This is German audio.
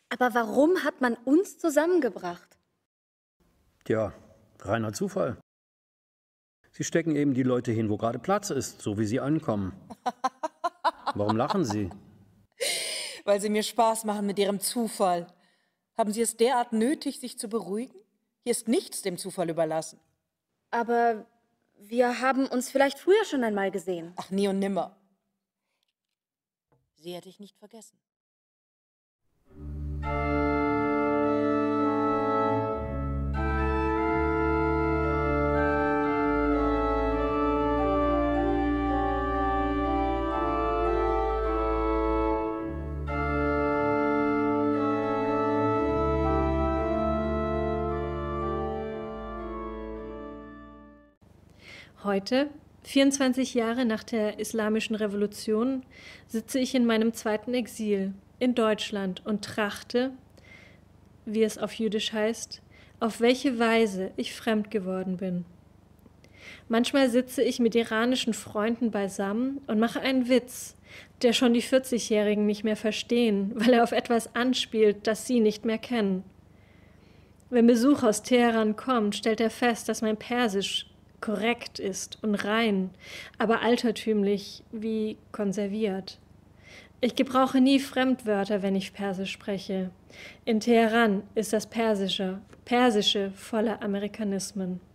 Aber warum hat man uns zusammengebracht? Tja, reiner Zufall. Sie stecken eben die Leute hin, wo gerade Platz ist, so wie sie ankommen. Warum lachen Sie? Weil Sie mir Spaß machen mit Ihrem Zufall. Haben Sie es derart nötig, sich zu beruhigen? Hier ist nichts dem Zufall überlassen. Aber wir haben uns vielleicht früher schon einmal gesehen. Ach, nie und nimmer. Sie hätte ich nicht vergessen. Heute, 24 Jahre nach der Islamischen Revolution, sitze ich in meinem zweiten Exil in Deutschland und trachte, wie es auf Jüdisch heißt, auf welche Weise ich fremd geworden bin. Manchmal sitze ich mit iranischen Freunden beisammen und mache einen Witz, der schon die 40-Jährigen nicht mehr verstehen, weil er auf etwas anspielt, das sie nicht mehr kennen. Wenn Besuch aus Teheran kommt, stellt er fest, dass mein Persisch korrekt ist und rein, aber altertümlich wie konserviert. Ich gebrauche nie Fremdwörter, wenn ich Persisch spreche. In Teheran ist das Persische voller Amerikanismen.